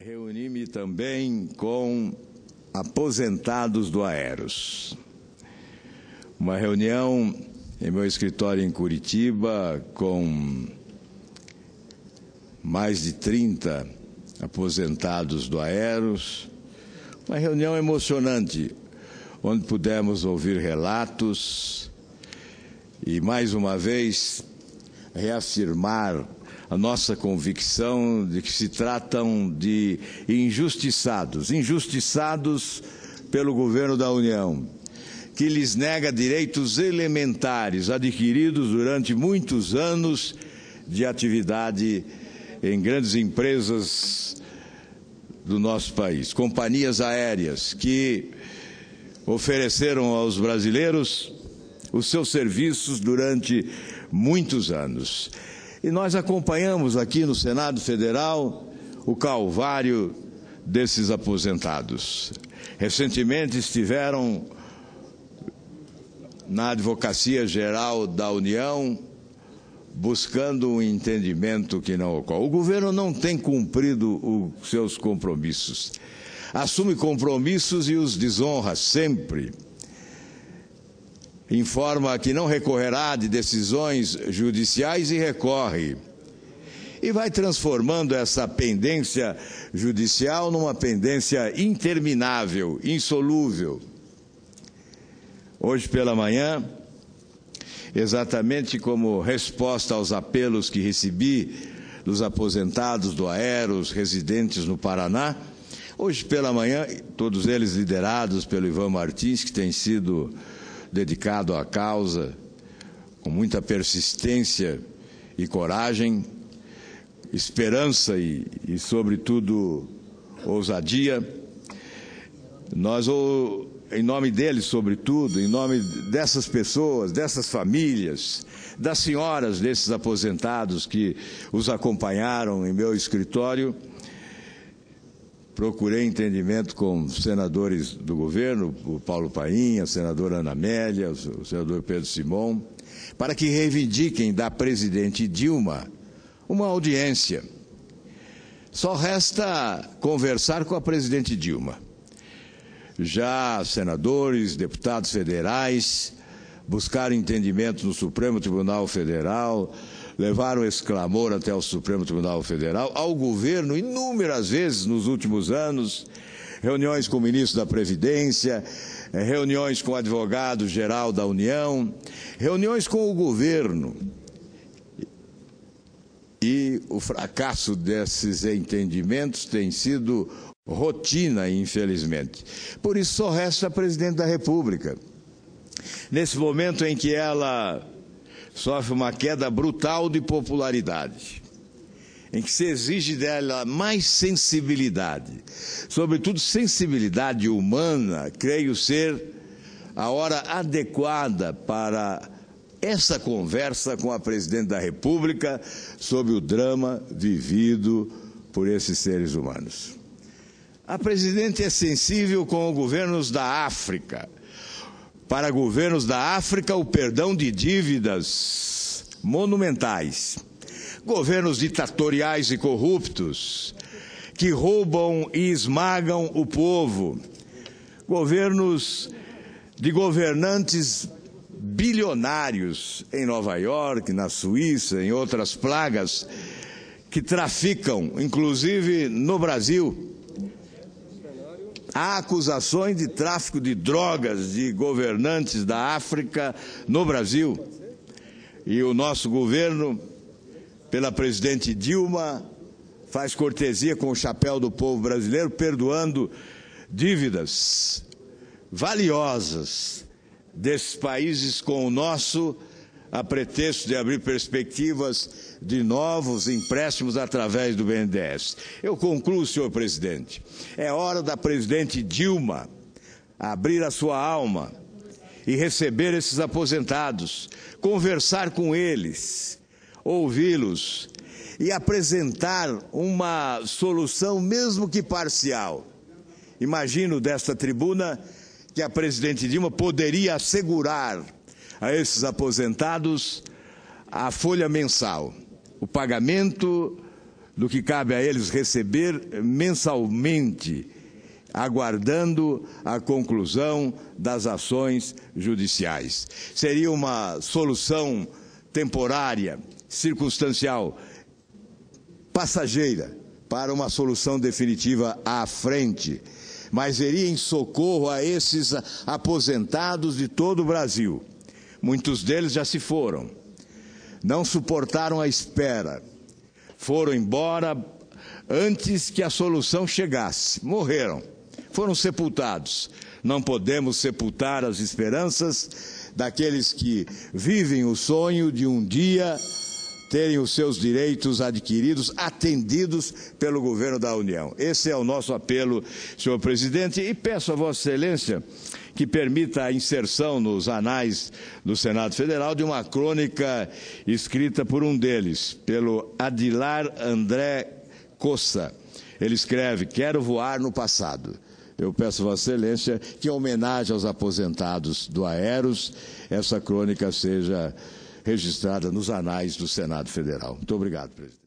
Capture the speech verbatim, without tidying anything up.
Reuni-me também com aposentados do Aeros. Uma reunião em meu escritório em Curitiba com mais de trinta aposentados do Aeros. Uma reunião emocionante, onde pudemos ouvir relatos e, mais uma vez, reafirmar a nossa convicção de que se tratam de injustiçados, injustiçados pelo governo da União, que lhes nega direitos elementares adquiridos durante muitos anos de atividade em grandes empresas do nosso país, companhias aéreas que ofereceram aos brasileiros os seus serviços durante muitos anos. E nós acompanhamos aqui no Senado Federal o calvário desses aposentados. Recentemente estiveram na Advocacia Geral da União buscando um entendimento que não ocorre. O governo não tem cumprido os seus compromissos. Assume compromissos e os desonra sempre. Informa que não recorrerá de decisões judiciais e recorre. E vai transformando essa pendência judicial numa pendência interminável, insolúvel. Hoje pela manhã, exatamente como resposta aos apelos que recebi dos aposentados do Aeros, residentes no Paraná, hoje pela manhã, todos eles liderados pelo Ivan Martins, que tem sido dedicado à causa, com muita persistência e coragem, esperança e, e sobretudo, ousadia. Nós, em nome deles, sobretudo, em nome dessas pessoas, dessas famílias, das senhoras desses aposentados que os acompanharam em meu escritório, procurei entendimento com senadores do governo, o Paulo Paim, a senadora Ana Amélia, o senador Pedro Simon, para que reivindiquem da presidente Dilma uma audiência. Só resta conversar com a presidente Dilma. Já senadores, deputados federais buscaram entendimento no Supremo Tribunal Federal, levaram esse clamor até o Supremo Tribunal Federal, ao governo, inúmeras vezes nos últimos anos, reuniões com o ministro da Previdência, reuniões com o advogado-geral da União, reuniões com o governo. E o fracasso desses entendimentos tem sido rotina, infelizmente. Por isso só resta a presidente da República. Nesse momento em que ela sofre uma queda brutal de popularidade, em que se exige dela mais sensibilidade, sobretudo sensibilidade humana, creio ser a hora adequada para essa conversa com a presidente da República sobre o drama vivido por esses seres humanos. A presidente é sensível com os governos da África. Para governos da África, o perdão de dívidas monumentais. Governos ditatoriais e corruptos, que roubam e esmagam o povo. Governos de governantes bilionários em Nova York, na Suíça, em outras plagas, que traficam, inclusive no Brasil. Há acusações de tráfico de drogas de governantes da África no Brasil. E o nosso governo, pela presidente Dilma, faz cortesia com o chapéu do povo brasileiro, perdoando dívidas valiosas desses países com o nosso, a pretexto de abrir perspectivas de novos empréstimos através do B N D E S. Eu concluo, senhor presidente, é hora da presidente Dilma abrir a sua alma e receber esses aposentados, conversar com eles, ouvi-los e apresentar uma solução, mesmo que parcial. Imagino desta tribuna que a presidente Dilma poderia assegurar a esses aposentados a folha mensal, o pagamento do que cabe a eles receber mensalmente, aguardando a conclusão das ações judiciais. Seria uma solução temporária, circunstancial, passageira, para uma solução definitiva à frente, mas iria em socorro a esses aposentados de todo o Brasil. Muitos deles já se foram, não suportaram a espera, foram embora antes que a solução chegasse, morreram, foram sepultados. Não podemos sepultar as esperanças daqueles que vivem o sonho de um dia terem os seus direitos adquiridos, atendidos pelo governo da União. Esse é o nosso apelo, senhor presidente, e peço a Vossa Excelência que permita a inserção nos anais do Senado Federal de uma crônica escrita por um deles, pelo Adilar André Cossa. Ele escreve: quero voar no passado. Eu peço a Vossa Excelência que, em homenagem aos aposentados do Aeros, essa crônica seja registrada nos anais do Senado Federal. Muito obrigado, presidente.